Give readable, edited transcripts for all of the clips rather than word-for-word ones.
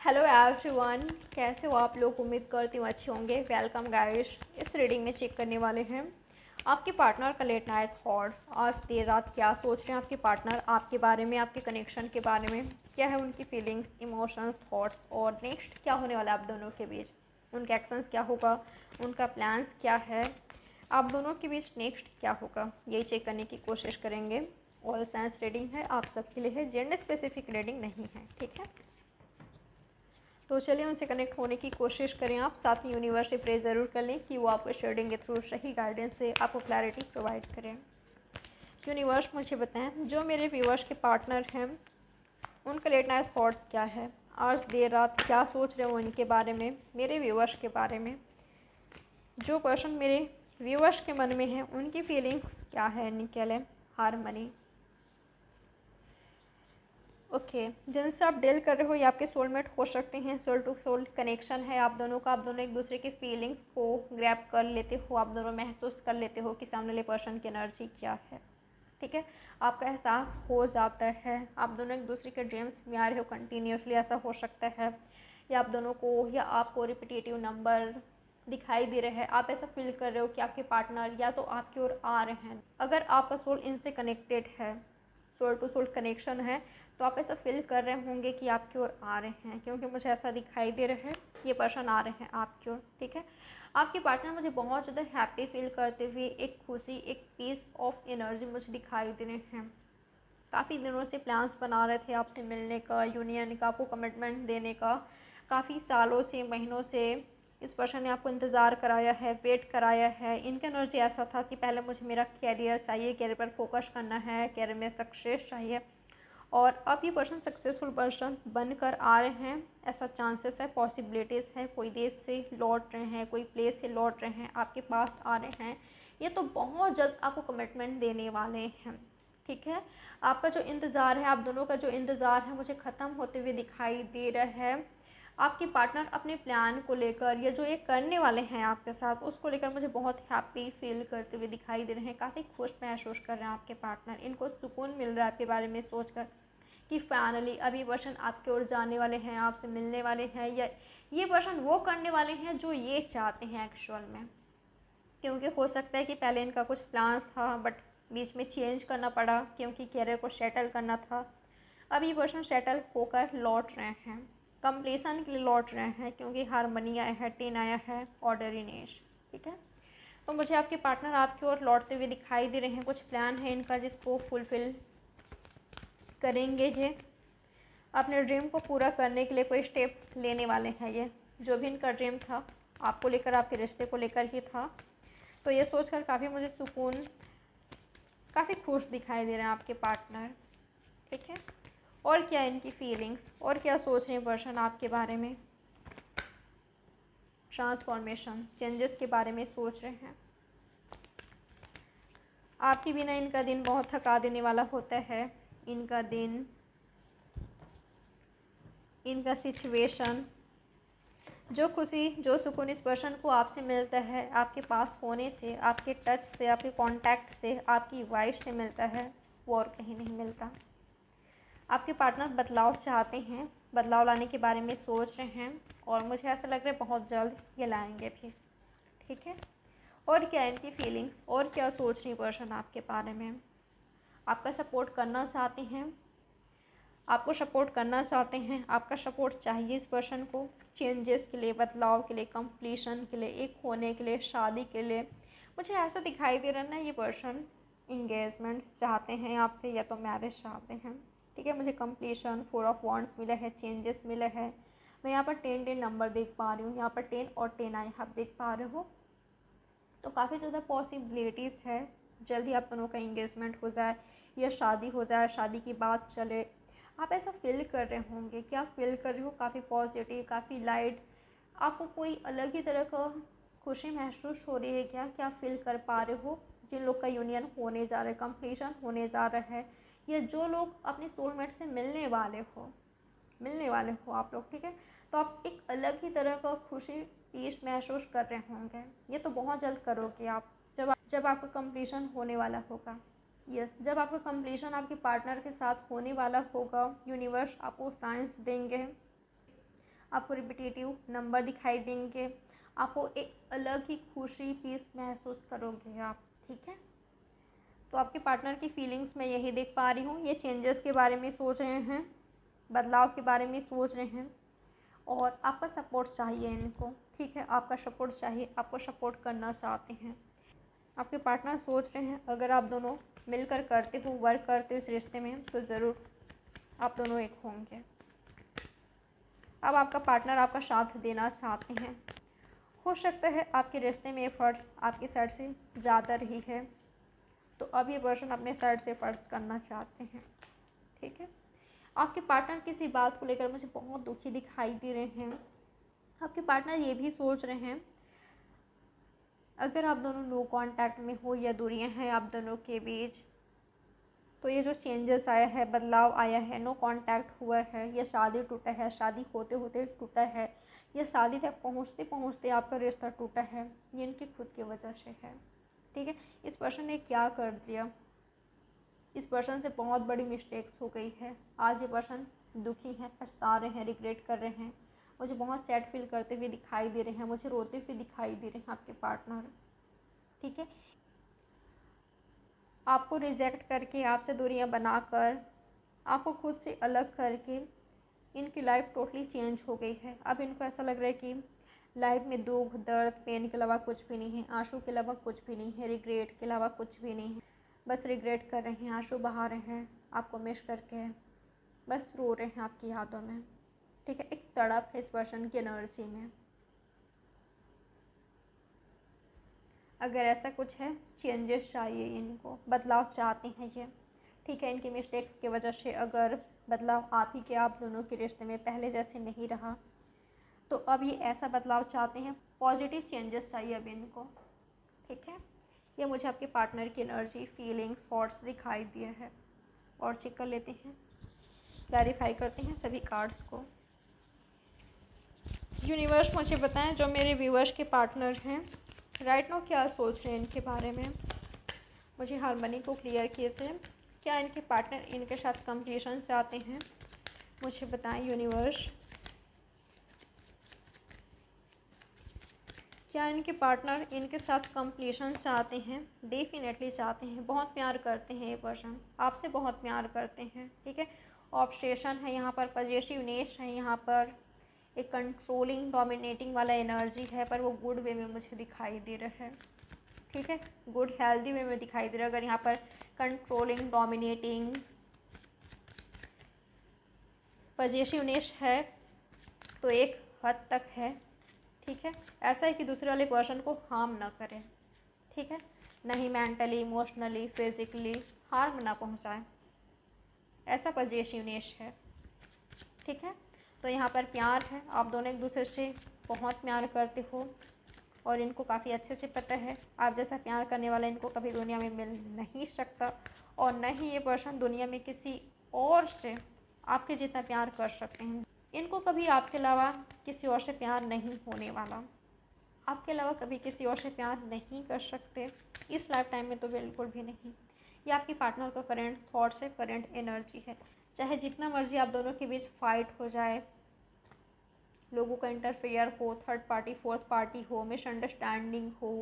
Hello everyone, कैसे हो आप लोग। उम्मीद करती हूँ अच्छे होंगे। Welcome guys. इस रीडिंग में चेक करने वाले हैं आपके पार्टनर का लेट नाइट थॉट्स। आज देर रात क्या सोच रहे हैं आपके पार्टनर आपके बारे में, आपके कनेक्शन के बारे में, क्या है उनकी फीलिंग्स, इमोशंस, थॉट्स और नेक्स्ट क्या होने वाला है आप दोनों के बीच, उनका एक्शंस क्या होगा, उनका प्लान्स क्या है, आप दोनों के बीच नेक्स्ट क्या होगा, यही चेक करने की कोशिश करेंगे। ऑल साइंस रीडिंग है, आप सबके लिए है, जेंडर स्पेसिफिक रीडिंग नहीं है, ठीक है। तो चलिए उनसे कनेक्ट होने की कोशिश करें। आप साथ में यूनिवर्स से प्रे ज़रूर कर लें कि वो आपको शेडिंग के थ्रू सही गाइडेंस से आपको क्लैरिटी प्रोवाइड करें। यूनिवर्स मुझे बताएं, जो मेरे व्यूवर्स के पार्टनर हैं उनका लेट नाइट थॉट्स क्या है, आज देर रात क्या सोच रहे हो इनके बारे में, मेरे व्यूवर्स के बारे में। जो पर्सन मेरे व्यूवर्स के मन में है उनकी फीलिंग्स क्या है, निकल है हारमनी। ओके, जिनसे आप डील कर रहे हो ये आपके सोलमेट हो सकते हैं। सोल टू सोल कनेक्शन है आप दोनों का। आप दोनों एक दूसरे की फीलिंग्स को ग्रैब कर लेते हो, आप दोनों महसूस कर लेते हो कि सामने वाले पर्सन की एनर्जी क्या है, ठीक है। आपका एहसास हो जाता है। आप दोनों एक दूसरे के ड्रीम्स में आ रहे हो कंटिन्यूसली, ऐसा हो सकता है। या आप दोनों को या आपको रिपीटेटिव नंबर दिखाई दे रहे हैं, आप ऐसा फील कर रहे हो कि आपके पार्टनर या तो आपकी ओर आ रहे हैं। अगर आपका सोल इनसे कनेक्टेड है, सोल टू सोल कनेक्शन है, तो आप ऐसा फील कर रहे होंगे कि आपकी ओर आ रहे हैं, क्योंकि मुझे ऐसा दिखाई दे रहा है ये पर्सन आ रहे हैं आपकी ओर, ठीक है। आपके पार्टनर मुझे बहुत ज़्यादा हैप्पी फील करते हुए, एक खुशी, एक पीस ऑफ एनर्जी मुझे दिखाई दे रहे हैं। काफ़ी दिनों से प्लान्स बना रहे थे आपसे मिलने का, यूनियन का, आपको कमिटमेंट देने का। काफ़ी सालों से, महीनों से इस पर्सन ने आपको इंतज़ार कराया है, वेट कराया है। इनका एनर्जी ऐसा था कि पहले मुझे मेरा कैरियर चाहिए, कैरियर पर फोकस करना है, कैरियर में सक्सेस चाहिए, और अब ये पर्सन सक्सेसफुल पर्सन बनकर आ रहे हैं। ऐसा चांसेस है, पॉसिबिलिटीज़ है। कोई देश से लौट रहे हैं, कोई प्लेस से लौट रहे हैं, आपके पास आ रहे हैं। ये तो बहुत जल्द आपको कमिटमेंट देने वाले हैं, ठीक है। आपका जो इंतज़ार है, आप दोनों का जो इंतज़ार है मुझे ख़त्म होते हुए दिखाई दे रहा है। आपके पार्टनर अपने प्लान को लेकर या जो ये करने वाले हैं आपके साथ, उसको लेकर मुझे बहुत हैप्पी फील करते हुए दिखाई दे रहे हैं। काफ़ी खुश महसूस कर रहे हैं आपके पार्टनर। इनको सुकून मिल रहा है आपके बारे में सोचकर कि फाइनली अब ये पर्सन आपकी ओर जाने वाले हैं, आपसे मिलने वाले हैं, या ये पर्सन वो करने वाले हैं जो ये चाहते हैं एक्चुअल में। क्योंकि हो सकता है कि पहले इनका कुछ प्लान्स था बट बीच में चेंज करना पड़ा, क्योंकि कैरियर को सेटल करना था। अब ये पर्सन सेटल होकर लौट रहे हैं, कंप्लीसन के लिए लौट रहे हैं, क्योंकि हारमनी आया है, 10 आया है, ऑर्डरिनेश, ठीक है। तो मुझे आपके पार्टनर आपकी ओर लौटते हुए दिखाई दे रहे हैं। कुछ प्लान है इनका जिसको फुलफ़िल करेंगे। ये अपने ड्रीम को पूरा करने के लिए कोई स्टेप लेने वाले हैं। ये जो भी इनका ड्रीम था आपको लेकर, आपके रिश्ते को लेकर ही था। तो ये सोचकर काफ़ी मुझे सुकून, काफ़ी खुश दिखाई दे रहे हैं आपके पार्टनर, ठीक है। और क्या इनकी फीलिंग्स, और क्या सोच रहे हैं पर्सन आपके बारे में। ट्रांसफॉर्मेशन, चेंजेस के बारे में सोच रहे हैं। आपके बिना इनका दिन बहुत थका देने वाला होता है। इनका दिन, इनका सिचुएशन, जो खुशी, जो सुकून इस पर्सन को आपसे मिलता है, आपके पास होने से, आपके टच से, आपके कांटेक्ट से, आपकी वाइफ से मिलता है, वो और कहीं नहीं मिलता। आपके पार्टनर बदलाव चाहते हैं, बदलाव लाने के बारे में सोच रहे हैं, और मुझे ऐसा लग रहा है बहुत जल्द ये लाएंगे भी, ठीक है। और क्या इनकी फीलिंग्स, और क्या सोच रही पर्सन आपके बारे में। आपका सपोर्ट करना चाहते हैं, आपको सपोर्ट करना चाहते हैं, आपका सपोर्ट चाहिए इस पर्सन को चेंजेस के लिए, बदलाव के लिए, कंप्लीशन के लिए, एक होने के लिए, शादी के लिए। मुझे ऐसा दिखाई दे रहा है ना, ये पर्सन इंगेजमेंट चाहते हैं आपसे, या तो मैरिज चाहते हैं, ठीक है। मुझे कंप्लीशन, 4 ऑफ वांड्स मिला है, चेंजेस मिले हैं। मैं यहाँ पर 10 नंबर देख पा रही हूँ, यहाँ पर 10 और 10 आए आप देख पा रहे हो। तो काफ़ी ज़्यादा पॉसिबिलिटीज़ है जल्दी आप दोनों का इंगेजमेंट हो जाए या शादी हो जाए, शादी की बात चले। आप ऐसा फील कर रहे होंगे, क्या फील कर रहे हो, काफ़ी पॉजिटिव, काफ़ी लाइट, आपको कोई अलग ही तरह का खुशी महसूस हो रही है। क्या क्या फील कर पा रहे हो। जिन लोग का यूनियन होने जा रहा है, कंप्लीशन होने जा रहा है, या जो लोग अपने सोलमेट से मिलने वाले हो आप लोग, ठीक है। तो आप एक अलग ही तरह का खुशी, पीस महसूस कर रहे होंगे। ये तो बहुत जल्द करोगे आप, जब आपका कंप्लीशन होने वाला होगा। यस, जब आपका कंप्लीशन आपके पार्टनर के साथ होने वाला होगा, यूनिवर्स आपको साइंस देंगे, आपको रिपीटेटिव नंबर दिखाई देंगे, आपको एक अलग ही खुशी पीस महसूस करोगे आप, ठीक है। तो आपके पार्टनर की फीलिंग्स मैं यही देख पा रही हूँ, ये चेंजेस के बारे में सोच रहे हैं, बदलाव के बारे में सोच रहे हैं और आपका सपोर्ट चाहिए इनको, ठीक है। आपका सपोर्ट चाहिए, आपको सपोर्ट करना चाहते हैं। आपके पार्टनर सोच रहे हैं अगर आप दोनों मिलकर करते हो, वर्क करते हो इस रिश्ते में, तो ज़रूर आप दोनों एक होंगे। अब आपका पार्टनर आपका साथ देना चाहते हैं। हो सकता है आपके रिश्ते में एफर्ट्स आपकी साइड से ज़्यादा रही है, तो अब ये पर्सन अपने साइड से एफर्ट्स करना चाहते हैं, ठीक है। आपके पार्टनर किसी बात को लेकर मुझे बहुत दुखी दिखाई दे रहे हैं। आपके पार्टनर ये भी सोच रहे हैं अगर आप दोनों नो कांटेक्ट में हो या दूरियां हैं आप दोनों के बीच, तो ये जो चेंजेस आया है, बदलाव आया है, नो कांटेक्ट हुआ है, या शादी टूटा है, शादी होते होते टूटा है, या शादी तक पहुंचते पहुंचते आपका रिश्ता टूटा है, ये इनकी खुद की वजह से है, ठीक है। इस पर्सन ने क्या कर दिया, इस पर्सन से बहुत बड़ी मिस्टेक्स हो गई है। आज ये पर्सन दुखी हैं, पछता रहे हैं, रिग्रेट कर रहे हैं, मुझे बहुत सैड फील करते हुए दिखाई दे रहे हैं, मुझे रोते हुए दिखाई दे रहे हैं आपके पार्टनर, ठीक है। आपको रिजेक्ट करके, आपसे दूरियां बनाकर, आपको खुद से अलग करके इनकी लाइफ टोटली चेंज हो गई है। अब इनको ऐसा लग रहा है कि लाइफ में दुख, दर्द, पेन के अलावा कुछ भी नहीं है, आंसू के अलावा कुछ भी नहीं है, रिग्रेट के अलावा कुछ भी नहीं है। बस रिग्रेट कर रहे हैं, आंसू बहा रहे हैं, आपको मिस करके बस रो रहे हैं आपकी यादों में, ठीक है। एक तड़प है इस पर्सन की एनर्जी में। अगर ऐसा कुछ है, चेंजेस चाहिए इनको, बदलाव चाहते हैं ये, ठीक है। इनकी मिस्टेक्स की वजह से अगर बदलाव आप ही के, आप दोनों के रिश्ते में पहले जैसे नहीं रहा, तो अब ये ऐसा बदलाव चाहते हैं, पॉजिटिव चेंजेस चाहिए अब इनको, ठीक है। ये मुझे आपके पार्टनर की एनर्जी, फीलिंग्स, थॉट्स दिखाई दिए हैं। और चेक कर लेते हैं, क्लैरिफाई करते हैं सभी कार्ड्स को। यूनिवर्स मुझे बताएं जो मेरे व्यूअर्स के पार्टनर हैं राइट नाउ क्या सोच रहे हैं इनके बारे में। मुझे हार्मनी को क्लियर किए से क्या इनके पार्टनर इनके साथ कंप्लीशन चाहते हैं, मुझे बताएं यूनिवर्स। क्या इनके पार्टनर इनके साथ कंप्लीशन चाहते हैं, डेफिनेटली चाहते हैं, बहुत प्यार करते हैं ये पर्सन, आपसे बहुत प्यार करते हैं, ठीक है। ऑब्सेशन है यहाँ पर, पजेसिवनेस है यहाँ पर, एक कंट्रोलिंग डोमिनेटिंग वाला एनर्जी है, पर वो गुड वे में मुझे दिखाई दे रहा है, ठीक है, गुड हेल्दी वे में दिखाई दे रहा है। अगर यहाँ पर कंट्रोलिंग, डोमिनेटिंग, पजेसिवनेस है तो एक हद तक है, ठीक है। ऐसा है कि दूसरे वाले पर्सन को हार्म ना करें, ठीक है, नहीं मेंटली, इमोशनली, फिजिकली हार्म ना पहुंचाए, ऐसा पजेसिवनेस है, ठीक है। तो यहाँ पर प्यार है, आप दोनों एक दूसरे से बहुत प्यार करते हो और इनको काफ़ी अच्छे से पता है आप जैसा प्यार करने वाला इनको कभी दुनिया में मिल नहीं सकता, और न ही ये पर्सन दुनिया में किसी और से आपके जितना प्यार कर सकते हैं। इनको कभी आपके अलावा किसी और से प्यार नहीं होने वाला, आपके अलावा कभी किसी और से प्यार नहीं कर सकते, इस लाइफ टाइम में तो बिल्कुल भी नहीं। ये आपके पार्टनर का करेंट थॉट्स है, करेंट एनर्जी है। चाहे जितना मर्जी आप दोनों के बीच फाइट हो जाए, लोगों का इंटरफेयर हो, थर्ड पार्टी, फोर्थ पार्टी हो, मिसअंडरस्टैंडिंग हो,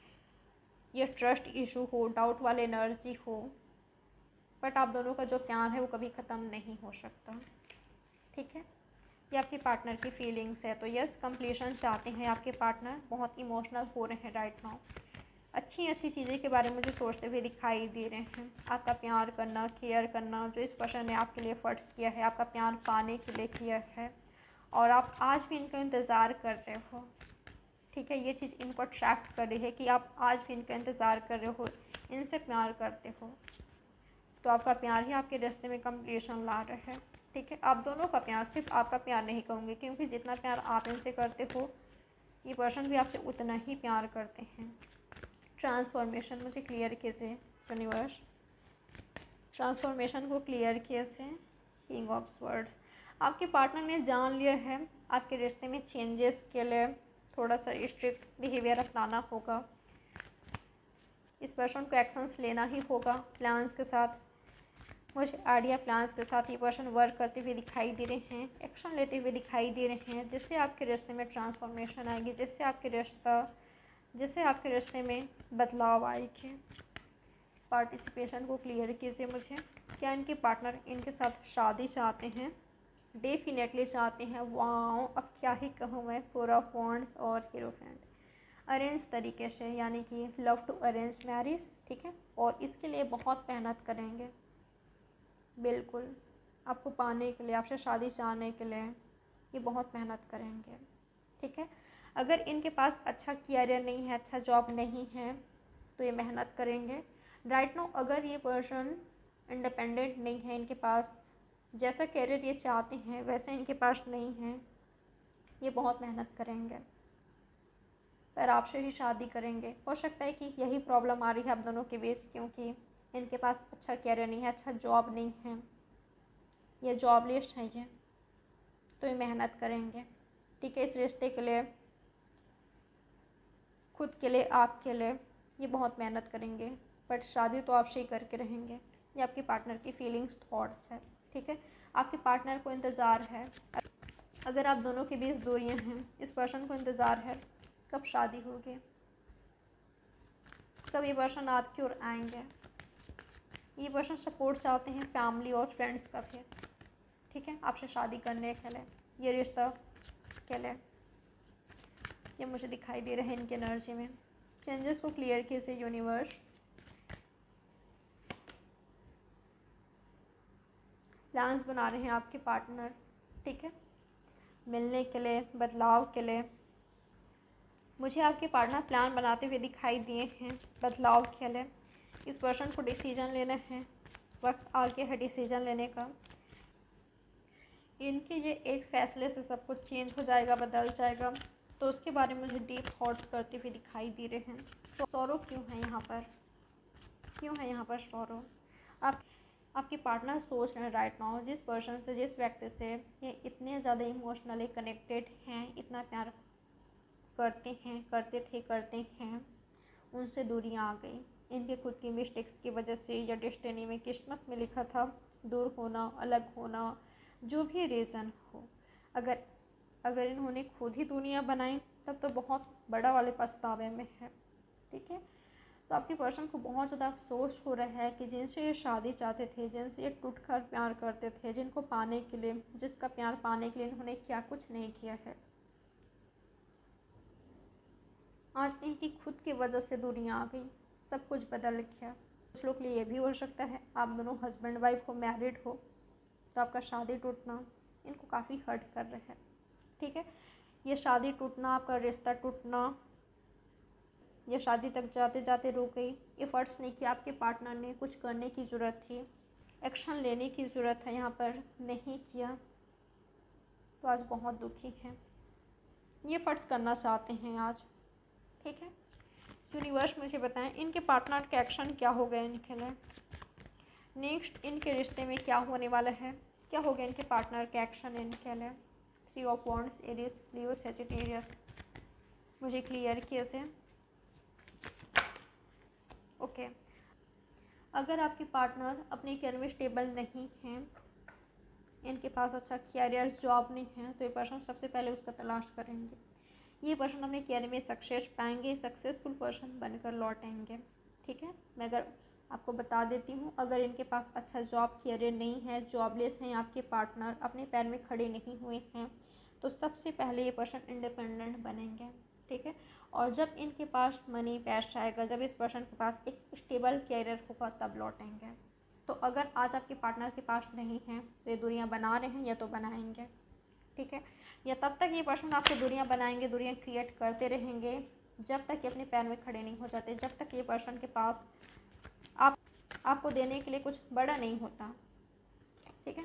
या ट्रस्ट इशू हो, डाउट वाले एनर्जी हो, बट आप दोनों का जो प्यार है वो कभी ख़त्म नहीं हो सकता, ठीक है। ये आपके पार्टनर की फीलिंग्स है। तो यस, कंप्लीशन चाहते हैं आपके पार्टनर, बहुत इमोशनल हो रहे हैं राइट नाउ, अच्छी अच्छी चीज़ें के बारे में मुझे सोचते हुए दिखाई दे रहे हैं। आपका प्यार करना, केयर करना, जो इस पर्सन ने आपके लिए एफर्ट्स किया है, आपका प्यार पाने के लिए किया है, और आप आज भी इनका इंतज़ार कर रहे हो, ठीक है। ये चीज़ इनको अट्रैक्ट कर रही है कि आप आज भी इनका इंतज़ार कर रहे हो, इनसे प्यार करते हो, तो आपका प्यार ही आपके रास्ते में कंप्लीशन ला रहा है, ठीक है। आप दोनों का प्यार, सिर्फ आपका प्यार नहीं कहूँगी, क्योंकि जितना प्यार आप इनसे करते हो ये पर्सन भी आपसे उतना ही प्यार करते हैं। ट्रांसफॉर्मेशन मुझे क्लियर कैसे यूनिवर्स, ट्रांसफॉर्मेशन को क्लियर कैसे, किंग ऑफ स्वर्ड्स। आपके पार्टनर ने जान लिया है आपके रिश्ते में चेंजेस के लिए थोड़ा सा स्ट्रिक्ट बिहेवियर अपनाना होगा, इस पर्सन को एक्शंस लेना ही होगा प्लान्स के साथ। मुझे आइडिया प्लान्स के साथ ये पर्सन वर्क करते हुए दिखाई दे रहे हैं, एक्शन लेते हुए दिखाई दे रहे हैं, जिससे आपके रिश्ते में ट्रांसफॉर्मेशन आएगी, जिससे आपके रिश्ते में बदलाव आएगी। पार्टिसिपेशन को क्लियर कीजिए मुझे। क्या इनके पार्टनर इनके साथ शादी चाहते हैं? डेफिनेटली चाहते हैं। वाओ, अब क्या ही कहूँ मैं। 4 ऑफ वांड्स और हीरोफेंट। अरेंज तरीके से, यानी कि लव टू अरेंज मैरिज, ठीक है, और इसके लिए बहुत मेहनत करेंगे। बिल्कुल, आपको पाने के लिए, आपसे शादी चाहने के लिए ये बहुत मेहनत करेंगे, ठीक है। अगर इनके पास अच्छा कैरियर नहीं है, अच्छा जॉब नहीं है, तो ये मेहनत करेंगे। राइट नाउ अगर ये पर्सन इंडिपेंडेंट नहीं है, इनके पास जैसा कैरियर ये चाहते हैं वैसे इनके पास नहीं है, ये बहुत मेहनत करेंगे, पर आपसे ही शादी करेंगे। हो सकता है कि यही प्रॉब्लम आ रही है आप दोनों के बीच, क्योंकि इनके पास अच्छा कैरियर नहीं है, अच्छा जॉब नहीं है, ये जॉबलेस है ये, तो ये मेहनत करेंगे, ठीक है, इस रिश्ते के लिए, खुद के लिए, आपके लिए ये बहुत मेहनत करेंगे, बट शादी तो आपसे ही करके रहेंगे। ये आपके पार्टनर की फीलिंग्स, थॉट्स है, ठीक है। आपके पार्टनर को इंतज़ार है, अगर आप दोनों के बीच दूरियां हैं, इस पर्सन को इंतज़ार है कब शादी होगी, कब ये पर्सन आपकी ओर आएंगे। ये पर्सन सपोर्ट चाहते हैं फैमिली और फ्रेंड्स का भी, ठीक है, आपसे शादी करने के लिए, ये रिश्ता के लिए, ये मुझे दिखाई दे रहे हैं इनकी एनर्जी में। चेंजेस को क्लियर कीजिए यूनिवर्स। प्लान्स बना रहे हैं आपके पार्टनर, ठीक है, मिलने के लिए, बदलाव के लिए। मुझे आपके पार्टनर प्लान बनाते हुए दिखाई दिए हैं बदलाव के लिए। इस पर्सन को डिसीजन लेना है, वक्त आ गया है डिसीजन लेने का। इनके ये एक फैसले से सब कुछ चेंज हो जाएगा, बदल जाएगा, तो उसके बारे में मुझे डीप थॉट्स करते हुए दिखाई दे रहे हैं। तो सौरव क्यों है यहाँ पर, क्यों है यहाँ पर सौरव? आपके पार्टनर सोच रहे हैं राइट नाउ, जिस पर्सन से, जिस व्यक्ति से ये इतने ज़्यादा इमोशनली कनेक्टेड हैं, इतना प्यार करते हैं, उनसे दूरियां आ गई। इनके खुद की मिस्टेक्स की वजह से, या डेस्टिनी में किस्मत में लिखा था दूर होना, अलग होना, जो भी रीज़न हो, अगर इन्होंने खुद ही दुनिया बनाई तब तो बहुत बड़ा वाले पछतावे में है, ठीक है। तो आपके पर्सन को बहुत ज़्यादा अफसोस हो रहा है कि जिनसे ये शादी चाहते थे, जिनसे ये टूट कर प्यार करते थे, जिनको पाने के लिए, जिसका प्यार पाने के लिए इन्होंने क्या कुछ नहीं किया है, आज इनकी खुद की वजह से दुनिया आ गई, सब कुछ बदल गया। कुछ लोग के लिए ये भी हो सकता है आप दोनों हस्बैंड वाइफ हो, मैरिड हो, तो आपका शादी टूटना इनको काफ़ी हर्ट कर रहा है, ठीक है। ये शादी टूटना, आपका रिश्ता टूटना, ये शादी तक जाते जाते रुक गई। एफर्ट्स नहीं किया आपके पार्टनर ने, कुछ करने की ज़रूरत थी, एक्शन लेने की ज़रूरत है, यहाँ पर नहीं किया, तो आज बहुत दुखी है। ये एफर्ट्स करना चाहते हैं आज, ठीक है। यूनिवर्स मुझे बताएं इनके पार्टनर का एक्शन क्या हो गया इनके लिए, नेक्स्ट इनके रिश्ते में क्या होने वाला है, क्या हो गया इनके पार्टनर का एक्शन इनके लिए। 3 of wands, Aries, Leo, Sagittarius, मुझे क्लियर कीजिए। ओके, अगर आपके पार्टनर अपने कैरियर में स्टेबल नहीं हैं, इनके पास अच्छा कैरियर जॉब नहीं है, तो ये पर्सन सबसे पहले उसका तलाश करेंगे। ये पर्सन अपने कैरियर में सक्सेस पाएंगे, सक्सेसफुल पर्सन बनकर लौटेंगे, ठीक है। मैं अगर आपको बता देती हूँ, अगर इनके पास अच्छा जॉब कैरियर नहीं है, जॉबलेस हैं आपके पार्टनर, अपने पैर में खड़े नहीं हुए हैं, तो सबसे पहले ये पर्सन इंडिपेंडेंट बनेंगे, ठीक है। और जब इनके पास मनी पैसा आएगा, जब इस पर्सन के पास एक स्टेबल कैरियर होगा, तब लौटेंगे। तो अगर आज आपके पार्टनर के पास नहीं है, तो ये दूरियां बना रहे हैं या तो बनाएंगे, ठीक है। या तब तक ये पर्सन आपको दूरियां बनाएंगे, दूरियां क्रिएट करते रहेंगे, जब तक ये अपने पैर में खड़े नहीं हो जाते, जब तक ये पर्सन के पास आपको देने के लिए कुछ बड़ा नहीं होता, ठीक है।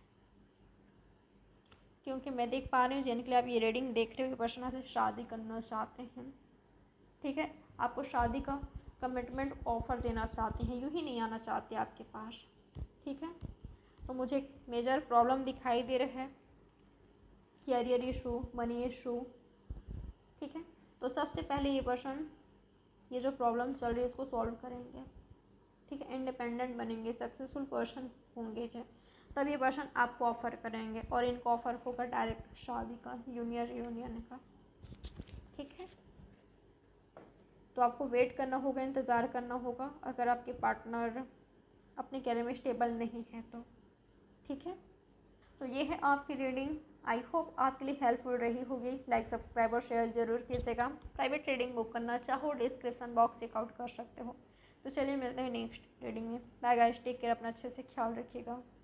क्योंकि मैं देख पा रही हूँ जिनके लिए आप ये रीडिंग देख रहे हो, पर्सन आपसे शादी करना चाहते हैं, ठीक है, आपको शादी का कमिटमेंट ऑफर देना चाहते हैं, यूँ ही नहीं आना चाहते आपके पास, ठीक है। तो मुझे एक मेजर प्रॉब्लम दिखाई दे रहा है, कैरियर इशू, मनी इशू, ठीक है। तो सबसे पहले ये पर्सन ये जो प्रॉब्लम चल रही है इसको सॉल्व करेंगे, ठीक है, इंडिपेंडेंट बनेंगे, सक्सेसफुल पर्सन होंगे जो, तब ये पर्सन आपको ऑफ़र करेंगे और इनको ऑफ़र होगा डायरेक्ट शादी का, यूनियन रियूनियन का। ठीक है, तो आपको वेट करना होगा, इंतज़ार करना होगा अगर आपके पार्टनर अपने कैरियर में स्टेबल नहीं है तो। ठीक है, तो ये है आपकी रीडिंग। आई होप आपके लिए हेल्पफुल रही होगी। लाइक, सब्सक्राइब और शेयर ज़रूर कीजिएगा। प्राइवेट रीडिंग बुक करना चाहो डिस्क्रिप्शन बॉक्स चेकआउट कर सकते हो। तो चलिए मिलते हैं नेक्स्ट रीडिंग में। बाय गाइस, टेक केयर, अपना अच्छे से ख्याल रखिएगा।